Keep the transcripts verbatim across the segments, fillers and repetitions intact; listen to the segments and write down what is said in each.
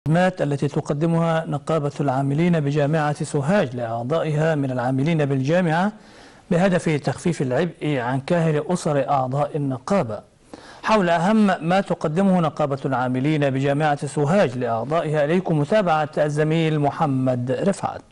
الخدمات التي تقدمها نقابة العاملين بجامعة سوهاج لأعضائها من العاملين بالجامعة بهدف تخفيف العبء عن كاهل أسر أعضاء النقابة. حول أهم ما تقدمه نقابة العاملين بجامعة سوهاج لأعضائها، إليكم متابعة الزميل محمد رفعت.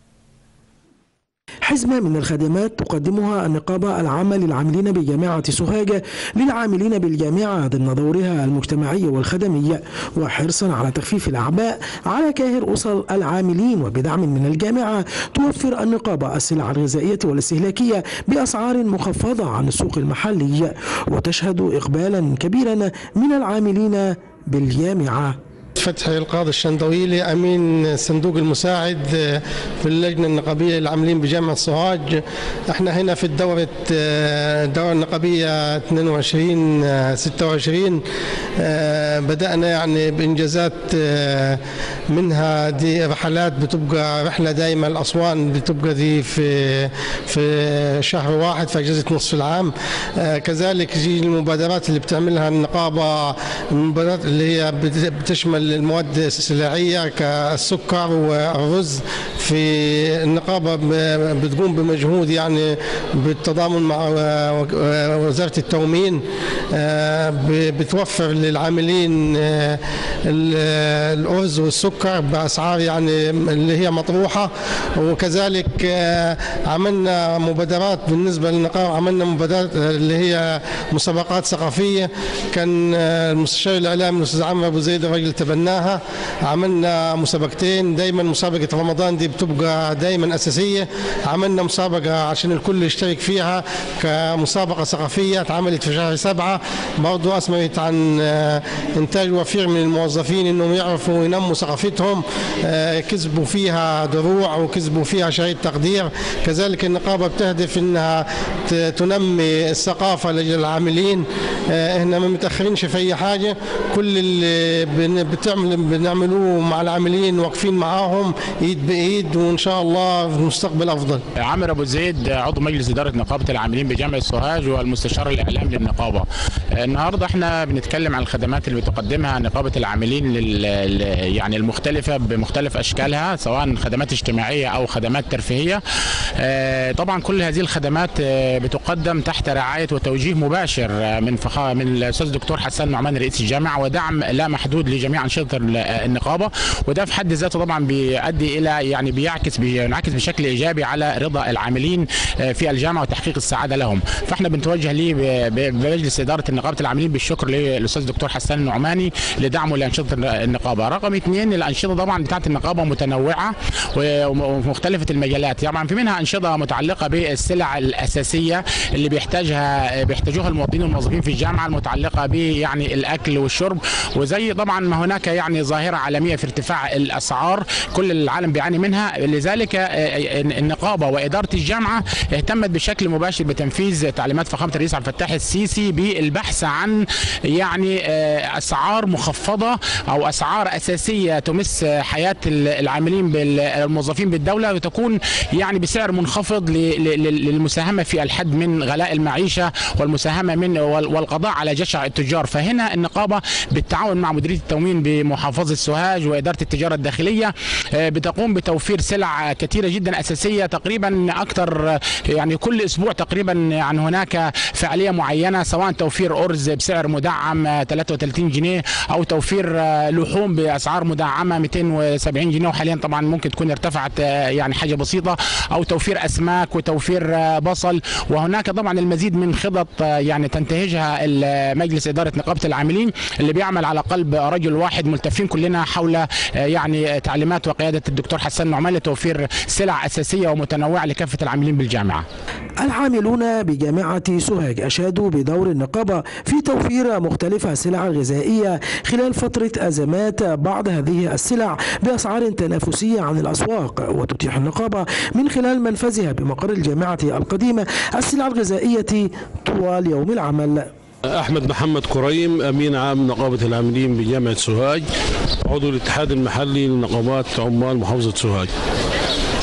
حزمة من الخدمات تقدمها النقابة العامة للعاملين بجامعة سوهاج للعاملين بالجامعة ضمن دورها المجتمعي والخدمي، وحرصا على تخفيف الأعباء على كاهل أسر العاملين. وبدعم من الجامعة توفر النقابة السلع الغذائية والاستهلاكية بأسعار مخفضة عن السوق المحلي، وتشهد إقبالا كبيرا من العاملين بالجامعة. فتحي القاضي الشندويلي، أمين صندوق المساعد في اللجنة النقابية للعاملين بجامعة سوهاج. احنا هنا في الدورة الدورة النقابية اثنين وعشرين ستة وعشرين بدأنا يعني بإنجازات، منها دي رحلات بتبقى رحلة دائمة لأسوان، بتبقى دي في في شهر واحد في أجازة نصف العام. كذلك دي المبادرات اللي بتعملها النقابة، المبادرات اللي هي بتشمل المواد السلعية كالسكر والرز. في النقابة بتقوم بمجهود يعني بالتضامن مع وزارة التموين، بتوفر للعاملين الأرز والسكر بأسعار يعني اللي هي مطروحة. وكذلك عملنا مبادرات بالنسبة للنقابة، عملنا مبادرات اللي هي مسابقات ثقافية. كان المستشار الإعلامي الأستاذ عمرو أبو زيد الراجل تبناها. عملنا مسابقتين، دايما مسابقة رمضان دي بتبقى دايما أساسية. عملنا مسابقة عشان الكل يشترك فيها كمسابقة ثقافية، اتعملت في شهر سبعة، برضو أسمرت عن إنتاج وفير من الموظفين إنهم يعرفوا ينموا ثقافتهم. كسبوا فيها دروع وكسبوا فيها شهادة تقدير. كذلك النقابة بتهدف إنها تنمي الثقافة للعاملين. إحنا ما متأخرينش في أي حاجة، كل اللي بتعمل بنعملوه مع العاملين واقفين معاهم ايد بايد، وان شاء الله في المستقبل افضل. عمرو ابو زيد، عضو مجلس اداره نقابه العاملين بجامعه سوهاج والمستشار الاعلامي للنقابه. النهارده احنا بنتكلم عن الخدمات اللي بتقدمها نقابه العاملين لل يعني المختلفه بمختلف اشكالها، سواء خدمات اجتماعيه او خدمات ترفيهيه. طبعا كل هذه الخدمات بتقدم تحت رعايه وتوجيه مباشر من فخامه من الاستاذ الدكتور حسن نعمان رئيس الجامعه، ودعم لا محدود لجميع انشطه النقابه. وده في حد ذاته طبعا بيؤدي الى يعني بيعكس بينعكس بشكل ايجابي على رضا العاملين في الجامعه وتحقيق السعاده لهم. فاحنا بنتوجه ليه بمجلس اداره نقابه العاملين بالشكر للاستاذ الدكتور حسن النعماني لدعمه لانشطه النقابه. رقم اثنين، الانشطه طبعا بتاعت النقابه متنوعه ومختلفه المجالات، طبعا في منها انشطه متعلقه بالسلع الاساسيه اللي بيحتاجها بيحتاجوها المواطنين والموظفين في الجامعه، المتعلقه ب يعني الاكل والشرب. وزي طبعا ما هناك يعني ظاهره عالميه في ارتفاع الاسعار كل العالم بيعاني منها، لذلك النقابه واداره الجامعه اهتمت بشكل مباشر بتنفيذ تعليمات فخامه الرئيس عبد الفتاح السيسي بالبحث عن يعني اسعار مخفضه او اسعار اساسيه تمس حياه العاملين بالموظفين بالدوله، وتكون يعني بسعر منخفض للمساهمه في الحد من غلاء المعيشه والمساهمه من والقضاء على جشع التجار. فهنا النقابه بالتعاون مع مديريه التموين بمحافظه سوهاج واداره التجاره الداخليه بتقوم بتوفير سلع كثيره جدا اساسيه، تقريبا اكثر يعني كل اسبوع تقريبا يعني هناك فعاليه معينه، سواء توفير ارز بسعر مدعم ثلاثة وثلاثين جنيه، او توفير لحوم باسعار مدعمه مئتين وسبعين جنيه، وحاليا طبعا ممكن تكون ارتفعت يعني حاجه بسيطه، او توفير اسماك وتوفير بصل. وهناك طبعا المزيد من خطط يعني تنتهجها مجلس اداره نقابه العاملين اللي بيعمل على قلب رجل واحد، ملتفين كلنا حول يعني تعليمات وقياده الدكتور حسن نعمان لتوفير سلع اساسيه ومتنوعه لكافه العاملين بالجامعه. العاملون بجامعه سوهاج اشادوا بدور النقابه في توفير مختلف السلع الغذائيه خلال فتره ازمات بعض هذه السلع باسعار تنافسيه عن الاسواق، وتتيح النقابه من خلال منفذها بمقر الجامعه القديمه السلع الغذائيه طوال يوم العمل. أحمد محمد كريم، أمين عام نقابة العاملين بجامعة سوهاج، عضو الاتحاد المحلي لنقابات عمال محافظة سوهاج.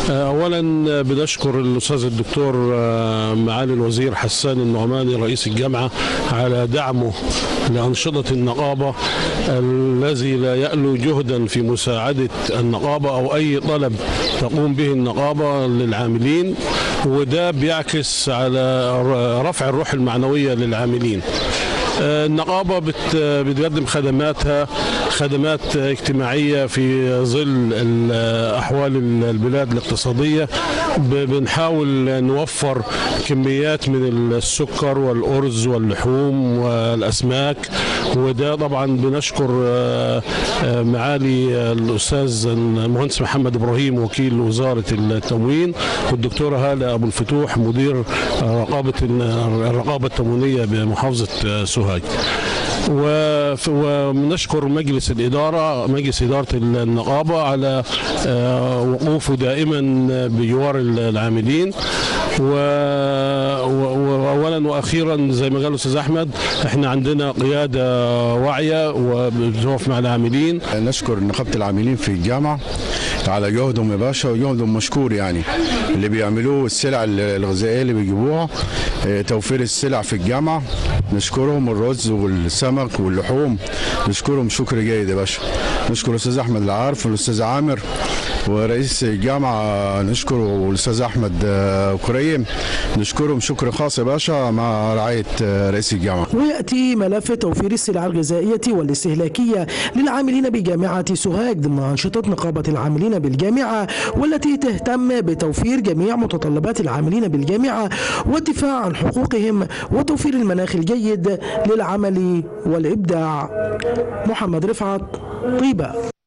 اولا بنشكر الاستاذ الدكتور معالي الوزير حسان النعماني رئيس الجامعه على دعمه لانشطه النقابه الذي لا يألو جهدا في مساعده النقابه او اي طلب تقوم به النقابه للعاملين، وده بيعكس على رفع الروح المعنويه للعاملين. النقابة بتقدم خدماتها خدمات اجتماعية في ظل أحوال البلاد الاقتصادية. بنحاول نوفر كميات من السكر والأرز واللحوم والأسماك، وده طبعا بنشكر معالي الأستاذ المهندس محمد إبراهيم وكيل وزارة التموين، والدكتورة هالة أبو الفتوح مدير رقابة الرقابة التموينية بمحافظة سوهاج. ونشكر مجلس الإدارة مجلس إدارة النقابة على وقوفه دائما بجوار العاملين. وأولا وأخيرا زي ما قال الأستاذ أحمد، احنا عندنا قيادة واعية وبتقف مع العاملين. نشكر نقابة العاملين في الجامعة على جهدهم يا باشا، وجهدهم مشكور يعني اللي بيعملوه، السلع الغذائية اللي بيجيبوها، توفير السلع في الجامعة نشكرهم، الرز والسمك واللحوم نشكرهم شكر جيد يا باشا. نشكر الأستاذ أحمد العارف والأستاذ عامر ورئيس الجامعة نشكره، والأستاذ أحمد كريم نشكرهم شكر خاص يا باشا مع رعاية رئيس الجامعة. ويأتي ملف توفير السلع الغذائية والاستهلاكية للعاملين بجامعة سوهاج ضمن أنشطة نقابة العاملين بالجامعة، والتي تهتم بتوفير جميع متطلبات العاملين بالجامعة والدفاع عن حقوقهم وتوفير المناخ الجيد للعمل والإبداع. محمد رفعت، طيبة.